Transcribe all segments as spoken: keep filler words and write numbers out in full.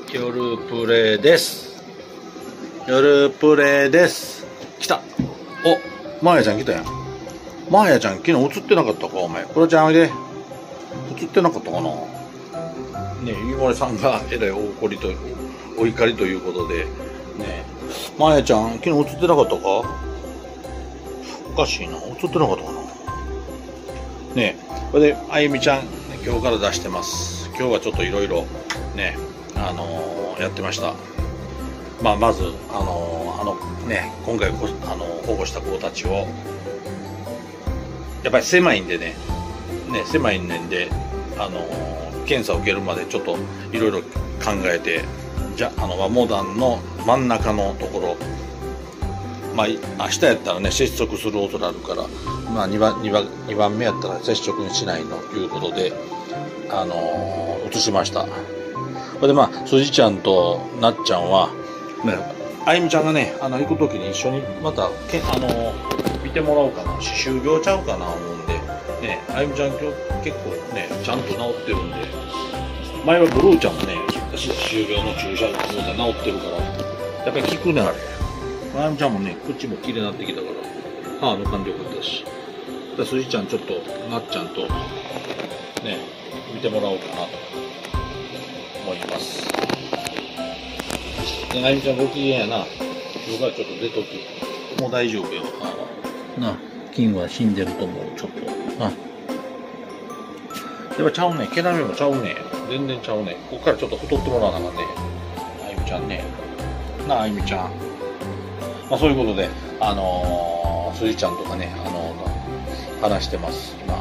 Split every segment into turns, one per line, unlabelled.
夜プレです。夜プレです。来た。お、マーヤちゃん来たやん。マーヤちゃん昨日映ってなかったかお前。これちゃんおいで。映ってなかったかな。ねえ、ゆうもれさんがえらいお怒りとお怒りということで、ねえ、マーヤちゃん昨日映ってなかったか。おかしいな、映ってなかったかな。ねえ、これであゆみちゃん今日から出してます。今日はちょっといろいろね、あのー、やってました。まあまずあのー、あのね今回あの保護した子たちをやっぱり狭いんでね、ね狭いねんであのー、検査を受けるまでちょっといろいろ考えて、じゃあの和モダンの真ん中のところ、まあ明日やったらね接触する恐れあるから、まあにばんにばんにばんめやったら接触にしないのということであのー、移しました。それでまあすじちゃんとなっちゃんはね、あゆみちゃんがねあの行く時に一緒にまたけあのー、見てもらおうかな、歯周病ちゃうかな思うんでね、あゆみちゃん今日結構ねちゃんと治ってるんで、前はブルーちゃんもね歯周病の注射治ってるからやっぱり効くねあれ。あゆみちゃんもね口もきれいになってきたから歯抜かんでよかったし、だすじちゃんちょっとなっちゃんとね見てもらおうかなと思います。あゆみちゃんご機嫌やな。今日からちょっと出とき。もう大丈夫よ。なあ、菌は死んでると思う。ちょっと。なあ。やっぱちゃうね。毛並みもちゃうね。全然ちゃうね。ここからちょっと太ってもらわなあかんね。あゆみちゃんね。なあ、あゆみちゃん。まあそういうことで、あのー、すじちゃんとかね、あのー、話してます。今。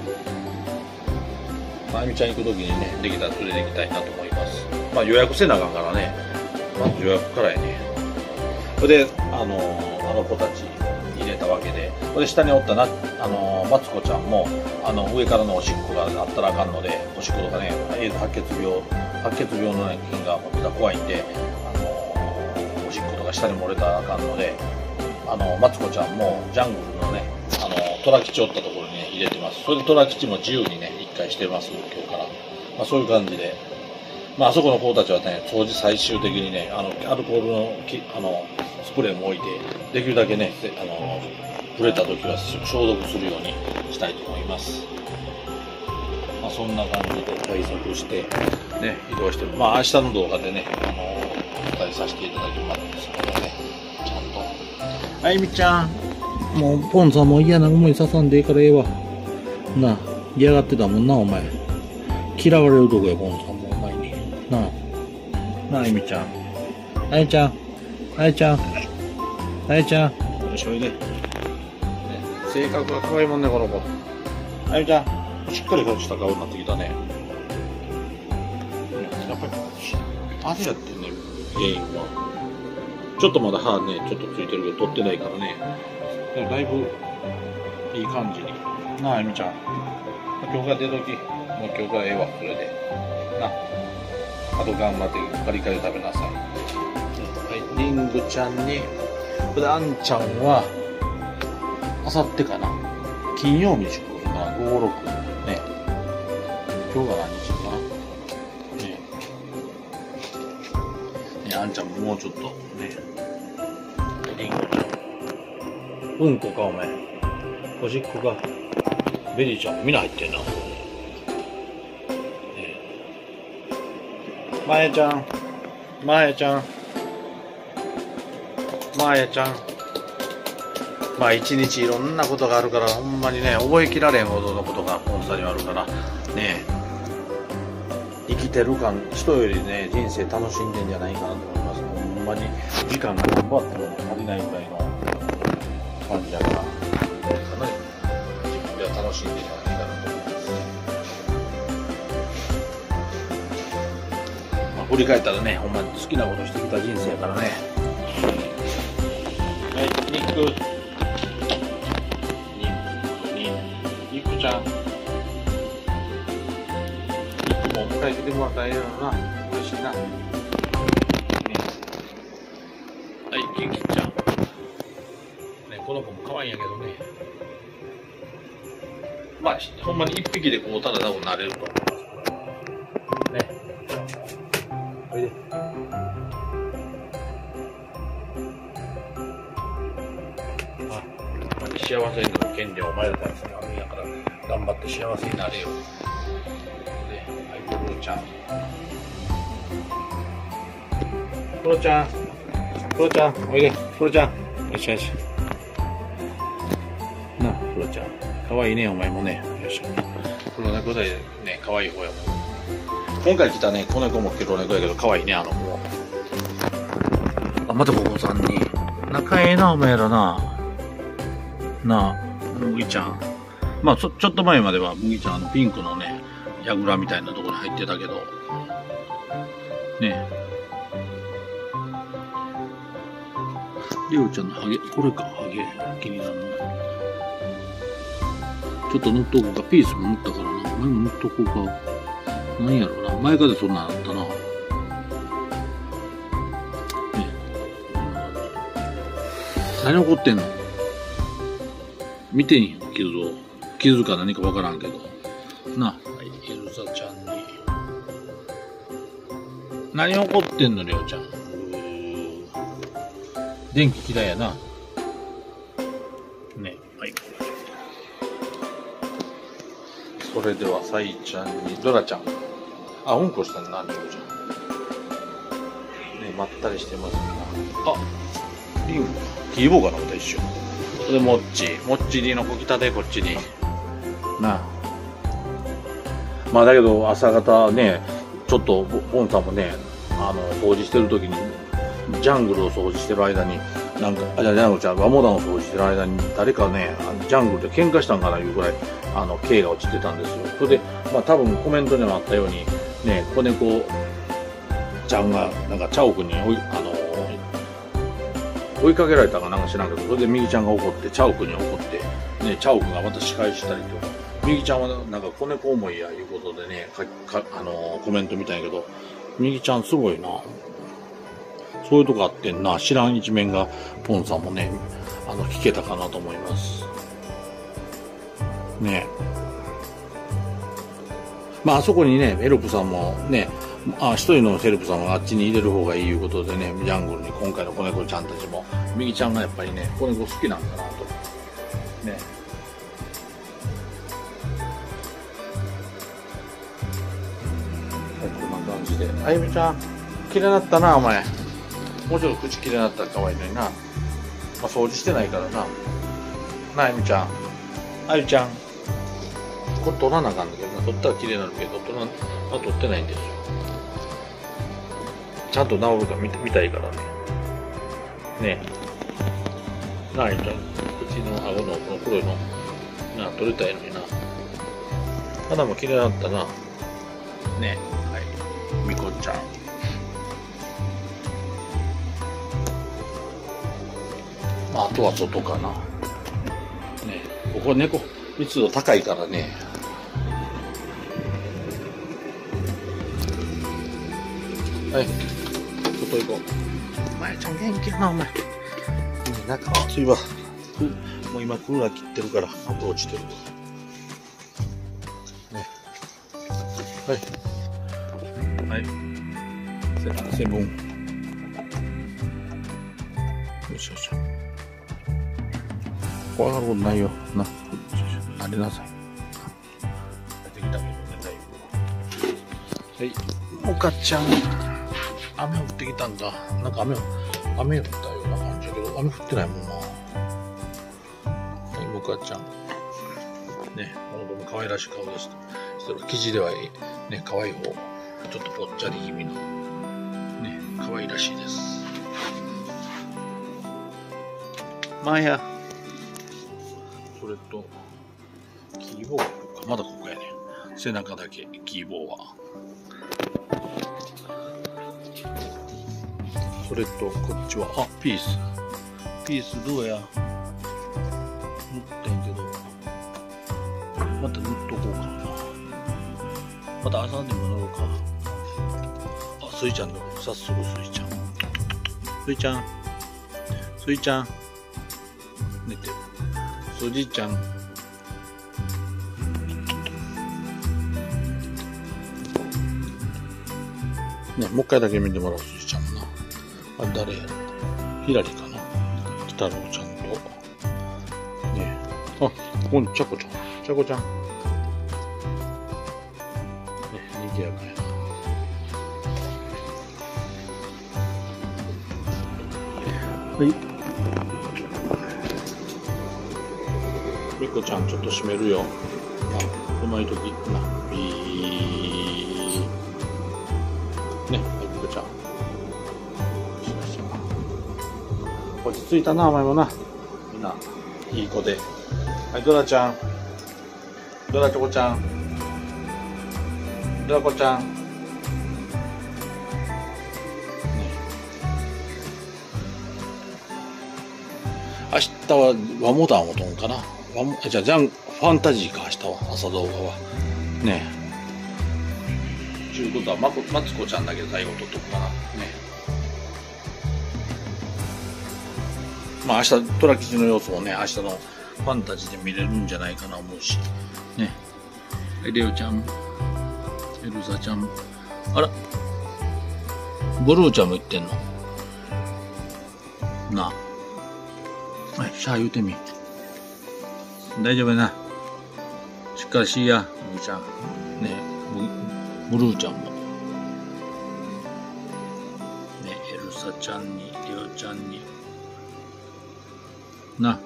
あゆみちゃん行くときにね、できたら連れて行きたいなと思います。まあ予約せなあかんからね。まず予約からやね。それで、あのー、あの子たち入れたわけで、それで下におったな、あのー、マツコちゃんも、あの、上からのおしっこがあったらあかんので、おしっことかね、エイズ白血病、白血病の、ね、菌が持ってたら怖いんで、あのー、おしっことか下に漏れたらあかんので、あのー、マツコちゃんもジャングルのね、あのー、トラ吉おったところにね、入れてます。それでトラ吉も自由にね、一回してます、今日から。まあそういう感じで、まあ、あそこの子たちはね、掃除最終的にね、あの、アルコールのき、あの、スプレーも置いて、できるだけね、あの、触れた時は消毒するようにしたいと思います。まあ、そんな感じで対策して、ね、移動してる。まあ、明日の動画でね、あの、お伝えさせていただきますのでね、ちゃんと。あゆみちゃん、もう、ポンさんも嫌な思いささんでいいからええわ。なあ、嫌がってたもんな、お前。嫌われるとこや、ポンさんも。なあ、なあ、あゆみちゃん。あゆちゃん。あゆちゃん。あゆちゃん。よし、おいで。ね、性格が可愛いもんね、この子。あゆちゃん。しっかりした顔になってきたね。やっぱり、あれやってね、原因は。ちょっとまだ歯ね、ちょっとついてるけど、取ってないからね。だいぶ、いい感じに。なあ、あゆみちゃん。今日から出とき。もう今日からええわ、それで。なあ。あと頑張ってカリカリ食べなさい。はい、リングちゃんに、これあんちゃんは、あさってかな。金曜日にしようかな。ご、ろく。ね。今日が何日かな。ね。ね、あんちゃんももうちょっと、ね。リングちゃん。うんこか、お前。おしっこか。ベリーちゃん、みんな入ってんな。まやちゃん、まやちゃん、まやちゃん。まあ一日いろんなことがあるからほんまにね覚えきられんほどのことが本当にあるからね、生きてる感、人よりね人生楽しんでんじゃないかなと思います。ほんまに時間が頑張っても足りないぐらいの感じだからかなり自分では楽しんでんじゃないかなと思います。振り返ったらね、ほんまに好きなことしてきた人生やからね。はい、ニック。ニック、ニック、ニックちゃん。ニックもお迎え来てもらったらええやろな。嬉しいな。ね、はい、キンキちゃん。ね、この子も可愛いんやけどね。まあ、ほんまに一匹でこうたら多分慣れると思います。ね。おいで。 幸せになる権利はお前らからそのあるんやから、頑張って幸せになれよ。で、はい、クロちゃん。クロちゃん。クロちゃん、おいで。クロちゃん。よしよし。なあ、クロちゃん。かわいいね、お前もね。よし。黒猫でね、かわいい方やもん。今回来たね、子猫も黒猫やけど、かわいいね、あの子。あ、またここさんに。仲ええな、お前らな。なあ、麦ちゃん。まあ、ちょ、ちょっと前までは麦ちゃん、あの、ピンクのね、やぐらみたいなところに入ってたけど。ねえ。りょうちゃんのハゲ、これか、ハゲ、気になるの。ちょっと塗っとこうか、ピースも塗ったからな。前も塗っとこうか。なんやろうな。前からそんなんあったな。ね。何起こってんの？見てんよ、傷を。傷か何かわからんけど。な、はい、エルサちゃんに。何起こってんの、りょうちゃん。電気嫌いやな。ね、はい。それでは、サイちゃんに、ドラちゃん。あ、うんこしたんな、りょうちゃん。ね、まったりしてますな。あ、リンゴか。キーボーかな、また一緒。それで、もっち。もっちりのこ来たで、こっちに。なあ。まあ、だけど、朝方ね、ちょっと、ボンさんもね、あの、掃除してるときに、ジャングルを掃除してる間に、なんか、あ、じゃあ、ジャングルちゃん、ワモダンを掃除してる間に、誰かね、ジャングルで喧嘩したんかないうぐらい、あの、毛が落ちてたんですよ。それで、まあ、多分コメントにもあったように、ね、子猫ちゃんが、なんか、チャオくんに追い、あの、追いかけられたかなんか知らんけど、それで右ちゃんが怒って、チャオくんに怒って、ね、チャオくんがまた仕返したりとか、右ちゃんはなんか子猫思いやいうことでね、かかあのコメント見たんやけど、右ちゃんすごいな。そういうとこあってんな。知らん一面が、ポンさんもね、あの、聞けたかなと思います。ねえ。まあ、あそこにね、ヘルプさんもね、あ、一人のヘルプさんはあっちに入れる方がいいいうことでね、ジャングルに今回の子猫ちゃんたちも、右ちゃんがやっぱりね、子猫好きなんだなと。ね。こんな感じで。あゆみちゃん、綺麗になったな、お前。もうちょっと口綺麗になったら可愛いのにな。まあ、掃除してないからな。なあ、あゆみちゃん。あゆちゃん。これ取らなあかんだけどな。取ったら綺麗になるけど、取ら、まあ、取ってないんですよ。ちゃんと治るか見、見たいからね。ねえ。なあ、あゆちゃん。口の顎のこの黒いの。なあ、取れたいのにな。肌も綺麗になったな。ねえ。はい。みこちゃん。まあ、あとは外かな。ね、ここ猫密度高いからね。はい、外行こう。お前ちゃん元気やな、お前。中は暑いわ。もう今クーラー切ってるから、あと落ちてる。ね。はい。はい。セブン。よしよし。怖がることないよ。な。ありなさい。出てきたけどね、だいぶ。はい。おかちゃん。雨降ってきたんだ。なんか雨、雨降ったような感じだけど、雨降ってないもんな。はい、おかちゃん。ね、この子も可愛らしい顔です。生地ではね、可愛い方。ちょっとぽっちゃり気味の。ね、可愛らしいです。マヤ。それと、キーボーか。まだここやね。背中だけ、キーボーは。それと、こっちは、あ、ピース。ピースどうや。塗ってんけど。また塗っとこうかな。また朝でも塗ろうか。あ、スイちゃんの、早速スイちゃん。スイちゃん。スイちゃん。寝てる。スジちゃん。ね、もう一回だけ見てもらう、スジちゃんもな。あ、誰やろ。ヒラリかな。鬼太郎ちゃんと。ね。 ここにちゃこちゃん。ちゃこちゃん。ね、にぎやかやな。はい。みこちゃん、ちょっと閉めるよ。あ、うまいとき、な、ビー。ね、はい、みこちゃん。落ち着いたな、お前もな。みんな、いい子で。はい、ドラちゃん。ドラチョコちゃん。ドラコちゃん。ね。明日はワモダンをとんかな。ワモ、じゃあ、じゃん、ファンタジーか、明日は、朝動画は。ねえ。ちゅうことは、まこ、マツコちゃんだけ最後撮っとくかな。ね。まあ、明日、トラ吉の様子もね、明日のファンタジーで見れるんじゃないかな思うし。ね。レオちゃん、エルザちゃん、あら、ブルーちゃんも言ってんのなあ。はい、シャー言うてみ。大丈夫やな。しっかりしいや、ブルーちゃん。ねブ、ブルーちゃんも。ねエルサちゃんに、レオちゃんに。な。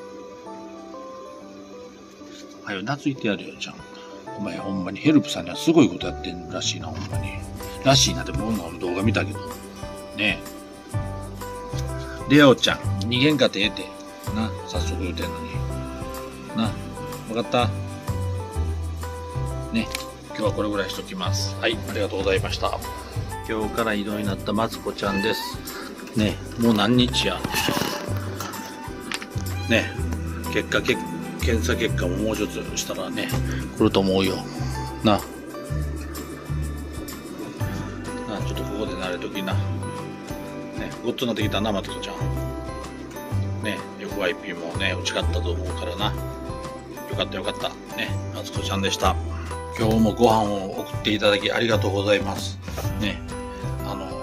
はよ、懐いてやるよ、ちゃん。お前、ほんまにヘルプさんにはすごいことやってんらしいな、ほんまに。らしいなって、僕の動画見たけど。ねえ。レオちゃん、逃げんかてええて。な、早速言うてんのに。な、わかった？ね、今日はこれぐらいしときます。はい、ありがとうございました。今日から異動になったマツコちゃんです。ね、もう何日や。ね、結果、結検査結果ももうちょっとしたらね、来ると思うよ。な。な、ちょっとここで慣れときな。ね、ごっつなってきたな、マツコちゃん。ね、エフワイピー もね、打ち勝ったと思うからな。よかったよかった。ね、マツコちゃんでした。今日もご飯を送っていただきありがとうございます。ね、あのー、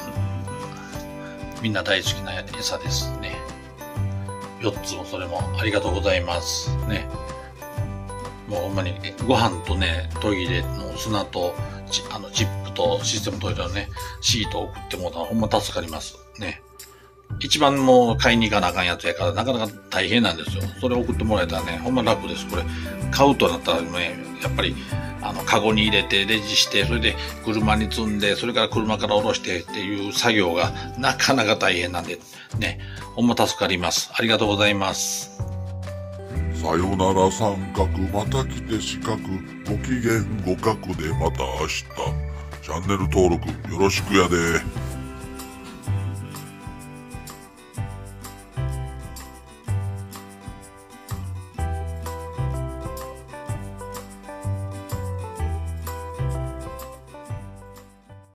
みんな大好きな餌ですね。よっつもそれもありがとうございます。ね。もうほんまにご飯とね、トイレの砂と、あの、チップとシステムトイレのね、シートを送ってもらったらほんま助かります。ね。一番もう買いに行かなあかんやつやからなかなか大変なんですよ。それ送ってもらえたらね、ほんま楽です。これ、買うとなったらね、やっぱり、あの、カゴに入れて、レジして、それで車に積んで、それから車から下ろしてっていう作業がなかなか大変なんで、ね、ほんま助かります。ありがとうございます。
さよなら三角、また来て四角、ご機嫌五角でまた明日。チャンネル登録よろしくやで。